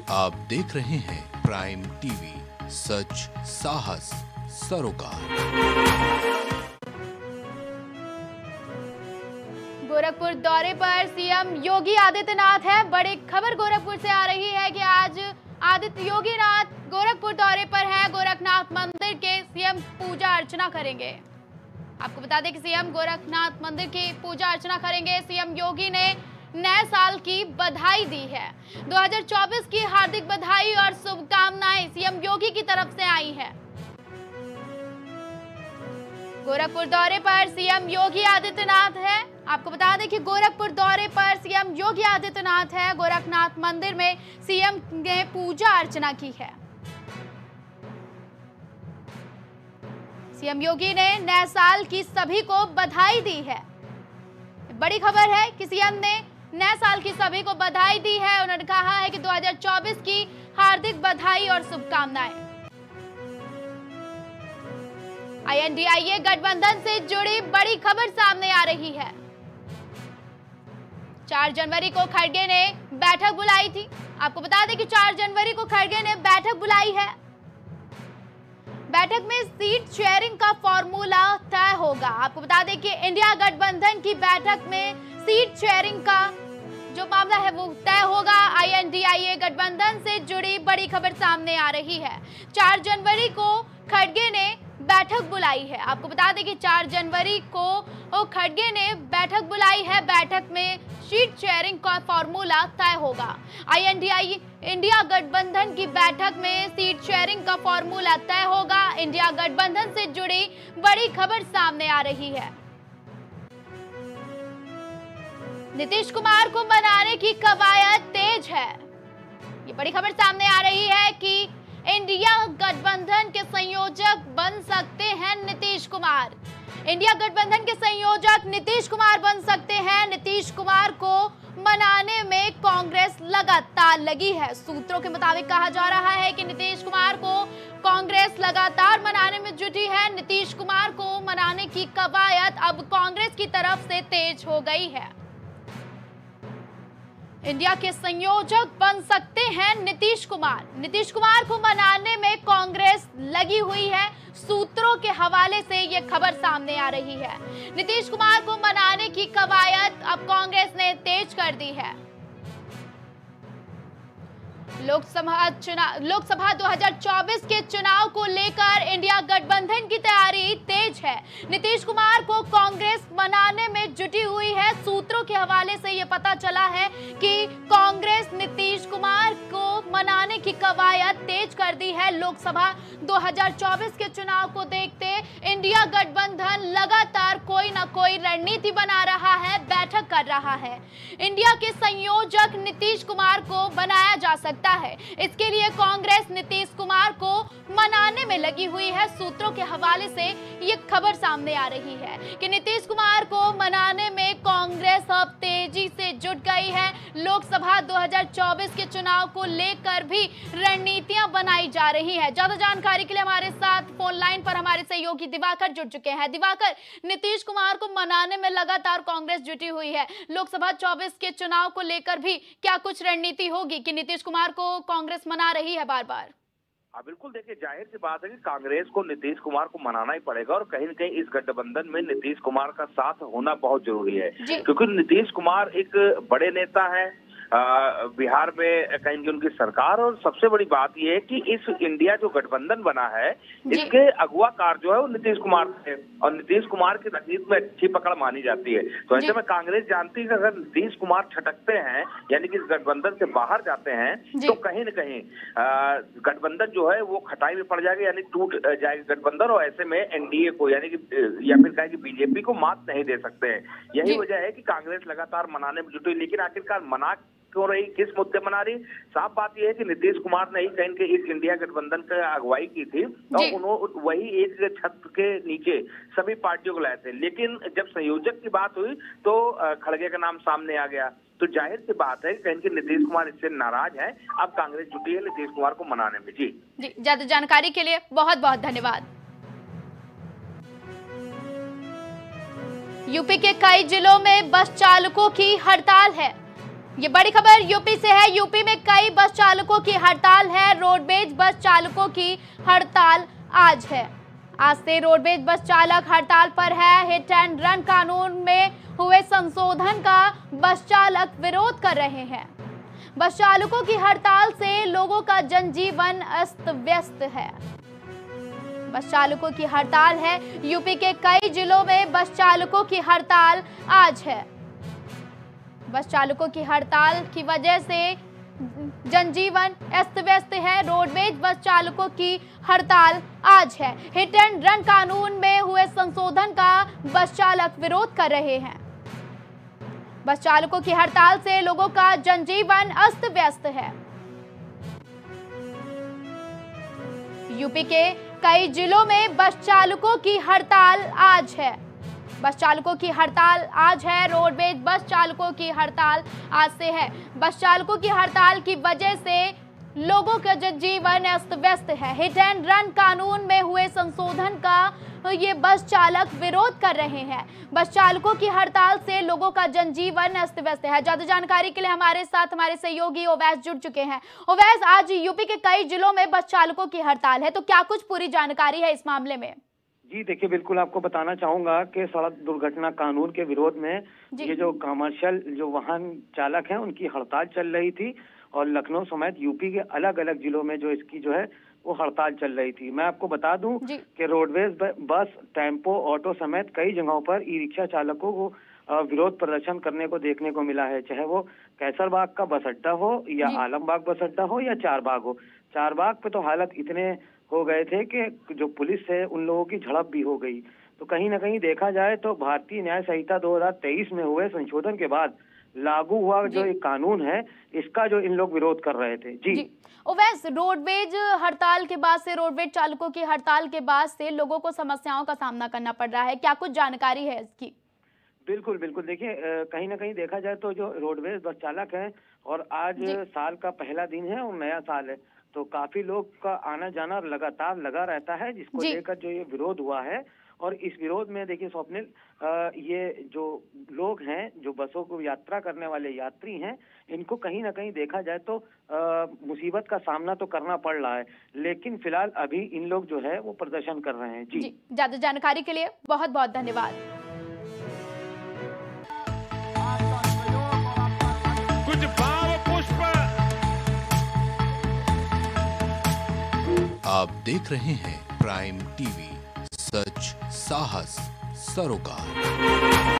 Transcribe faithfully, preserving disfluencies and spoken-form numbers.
आप देख रहे हैं प्राइम टीवी, सच साहस सरोकार। गोरखपुर दौरे पर सीएम योगी आदित्यनाथ है। बड़ी खबर गोरखपुर से आ रही है कि आज आदित्य योगी नाथ गोरखपुर दौरे पर है। गोरखनाथ मंदिर के सीएम पूजा अर्चना करेंगे। आपको बता दें कि सीएम गोरखनाथ मंदिर की पूजा अर्चना करेंगे। सीएम योगी ने नए साल की बधाई दी है। दो हज़ार चौबीस की हार्दिक बधाई और शुभकामनाएं सीएम योगी की तरफ से आई है। गोरखपुर दौरे पर सीएम योगी आदित्यनाथ है। आपको बता दें कि गोरखपुर दौरे पर सीएम योगी आदित्यनाथ है। गोरखनाथ मंदिर में सीएम ने पूजा अर्चना की है। सीएम योगी ने नए साल की सभी को बधाई दी है। बड़ी खबर है कि सीएम ने नए साल की सभी को बधाई दी है। उन्होंने कहा है कि दो हज़ार चौबीस की हार्दिक बधाई और शुभकामनाएं। आईएनडीआईए गठबंधन से जुड़ी बड़ी खबर सामने आ रही है। चार जनवरी को खड़गे ने बैठक बुलाई थी। आपको बता दें कि चार जनवरी को खड़गे ने बैठक बुलाई है। बैठक में सीट शेयरिंग का फॉर्मूला तय होगा। आपको बता दें कि इंडिया गठबंधन की बैठक में सीट शेयरिंग का जो मामला है वो तय होगा। आईएनडीआईए गठबंधन से जुड़ी बड़ी खबर सामने आ रही है। चार जनवरी को खड़गे ने बैठक बुलाई है। आपको बता दें कि चार जनवरी को खड़गे ने बैठक बुलाई है। बैठक में सीट शेयरिंग का फॉर्मूला तय होगा। आईएनडीआईए इंडिया गठबंधन की बैठक में सीट शेयरिंग का फॉर्मूला तय होगा। इंडिया गठबंधन से जुड़ी बड़ी खबर सामने आ रही है। नीतीश कुमार को मनाने की कवायद तेज है। ये बड़ी खबर सामने आ रही है कि इंडिया गठबंधन के संयोजक बन सकते हैं नीतीश कुमार। इंडिया गठबंधन के संयोजक नीतीश कुमार बन सकते हैं। नीतीश कुमार को मनाने में कांग्रेस लगातार लगी है। सूत्रों के मुताबिक कहा जा रहा है कि नीतीश कुमार को कांग्रेस लगातार मनाने में जुटी है। नीतीश कुमार को मनाने की कवायद अब कांग्रेस की तरफ से तेज हो गई है। इंडिया के संयोजक बन सकते हैं नीतीश कुमार। नीतीश कुमार को मनाने में कांग्रेस लगी हुई है। सूत्रों के हवाले से यह खबर सामने आ रही है। नीतीश कुमार को मनाने की कवायद अब कांग्रेस ने तेज कर दी है। लोकसभा चुनाव लोकसभा दो हज़ार चौबीस के चुनाव को लेकर इंडिया गठबंधन की तैयारी तेज है। नीतीश कुमार को कांग्रेस मनाने में जुटी हुई है। सूत्रों के हवाले से यह पता चला है कि कांग्रेस नीतीश कुमार को मनाने की कवायद तेज कर दी है। लोकसभा दो हज़ार चौबीस के चुनाव को देखते इंडिया गठबंधन लगातार कोई ना कोई रणनीति बना रहा है, बैठक कर रहा है। इंडिया के संयोजक नीतीश कुमार को बनाया जा सकता है। इसके लिए कांग्रेस नीतीश कुमार को मनाने में लगी हुई है। सूत्रों के हवाले से ये खबर सामने आ रही है कि नीतीश कुमार को मनाने में कांग्रेस अब तेजी से जुट गई है। लोकसभा दो हज़ार चौबीस के चुनाव को लेकर भी रणनीतियां बनाई जा रही हैं। ज्यादा जानकारी के लिए हमारे साथ फोन लाइन पर हमारे सहयोगी दिवाकर जुड़ चुके हैं। दिवाकर, नीतीश कुमार को मनाने में लगातार कांग्रेस जुटी हुई है। लोकसभा चौबीस के चुनाव को लेकर भी क्या कुछ रणनीति होगी कि नीतीश कुमार को कांग्रेस मना रही है बार बार? हाँ बिल्कुल, देखिए जाहिर सी बात है कि कांग्रेस को नीतीश कुमार को मनाना ही पड़ेगा और कहीं न कहीं इस गठबंधन में नीतीश कुमार का साथ होना बहुत जरूरी है, क्योंकि नीतीश कुमार एक बड़े नेता है बिहार में, कहीं की उनकी सरकार, और सबसे बड़ी बात यह है कि इस इंडिया जो गठबंधन बना है इसके अगुवाकार जो है वो नीतीश कुमार है और नीतीश कुमार की राजनीति में अच्छी पकड़ मानी जाती है। तो ऐसे में कांग्रेस जानती है कि अगर नीतीश कुमार छटकते हैं यानी कि इस गठबंधन से बाहर जाते हैं तो कहीं न कहीं गठबंधन जो है वो खटाई में पड़ जाएगा, यानी टूट जाएगा गठबंधन। और ऐसे में एनडीए को यानी कि या फिर कहें कि बीजेपी को मात नहीं दे सकते हैं। यही वजह है कि कांग्रेस लगातार मनाने में जुटी, लेकिन आखिरकार मना क्यों रही, किस मुद्दे मना रही? साफ बात यह है कि नीतीश कुमार ने ही कहीं के इस इंडिया गठबंधन की अगुवाई की थी और उन्होंने वही एक छत के नीचे सभी पार्टियों को लाए थे, लेकिन जब संयोजक की बात हुई तो खड़गे का नाम सामने आ गया। तो जाहिर सी बात है कहीं कि नीतीश कुमार इससे नाराज है। अब कांग्रेस जुटी है नीतीश कुमार को मनाने में। जी जी ज्यादा जानकारी के लिए बहुत बहुत धन्यवाद। यूपी के कई जिलों में बस चालकों की हड़ताल है। ये बड़ी खबर यूपी से है। यूपी में कई बस चालकों की हड़ताल है। रोडवेज बस चालकों की हड़ताल आज है। आज से रोडवेज बस चालक हड़ताल पर है। हिट एंड रन कानून में हुए संशोधन का बस चालक विरोध कर रहे हैं। बस चालकों की हड़ताल से लोगों का जनजीवन अस्त व्यस्त है। बस चालकों की हड़ताल है। यूपी के कई जिलों में बस चालकों की हड़ताल आज है। बस चालकों की हड़ताल की वजह से जनजीवन अस्त व्यस्त है। रोडवेज बस चालकों की हड़ताल आज है। हिट एंड रन कानून में हुए संशोधन का बस चालक विरोध कर रहे हैं। बस चालकों की हड़ताल से लोगों का जनजीवन अस्त व्यस्त है। यूपी के कई जिलों में बस चालकों की हड़ताल आज है। बस चालकों की हड़ताल आज है। रोडवेज बस चालकों की हड़ताल आज से है। बस चालकों की हड़ताल की वजह से लोगों का जनजीवन अस्त व्यस्त है। हिट एंड रन कानून में हुए संशोधन का ये बस चालक विरोध कर रहे हैं। बस चालकों की हड़ताल से लोगों का जनजीवन अस्त व्यस्त है। ज्यादा जानकारी के लिए हमारे साथ हमारे सहयोगी ओवैस जुड़ चुके हैं। ओवैस, आज यूपी के कई जिलों में बस चालकों की हड़ताल है, तो क्या कुछ पूरी जानकारी है इस मामले में? जी देखिए, बिल्कुल आपको बताना चाहूंगा कि सड़क दुर्घटना कानून के विरोध में ये जो कमर्शियल जो वाहन चालक हैं उनकी हड़ताल चल रही थी और लखनऊ समेत यूपी के अलग अलग जिलों में जो इसकी जो है वो हड़ताल चल रही थी। मैं आपको बता दूं कि रोडवेज बस, टेम्पो, ऑटो समेत कई जगहों पर ई रिक्शा चालकों को विरोध प्रदर्शन करने को देखने को मिला है, चाहे वो कैसरबाग का बस अड्डा हो या आलमबाग बस अड्डा हो या चारबाग हो। चारबाग पे तो हालत इतने हो गए थे कि जो पुलिस है उन लोगों की झड़प भी हो गई। तो कहीं ना कहीं देखा जाए तो भारतीय न्याय संहिता दो हज़ार तेईस में हुए संशोधन के बाद लागू हुआ जो एक कानून है, इसका जो इन लोग विरोध कर रहे थे। जी, जी। ओवैस, रोडवेज हड़ताल के बाद से, रोडवेज चालकों की हड़ताल के बाद से लोगों को समस्याओं का सामना करना पड़ रहा है, क्या कुछ जानकारी है इसकी? बिल्कुल बिल्कुल देखिए, कहीं ना कहीं देखा जाए तो जो रोडवेज बस चालक है और आज साल का पहला दिन है और नया साल है, तो काफी लोग का आना जाना लगातार लगा रहता है, जिसको लेकर जो ये विरोध हुआ है। और इस विरोध में देखिए स्वप्निल, ये जो लोग हैं, जो बसों को यात्रा करने वाले यात्री हैं, इनको कहीं ना कहीं देखा जाए तो आ, मुसीबत का सामना तो करना पड़ रहा है, लेकिन फिलहाल अभी इन लोग जो है वो प्रदर्शन कर रहे हैं। जी, जी। ज्यादा जानकारी के लिए बहुत बहुत धन्यवाद। कुछ भाव पुष्प आप देख रहे हैं प्राइम टीवी, सच साहस सरोकार।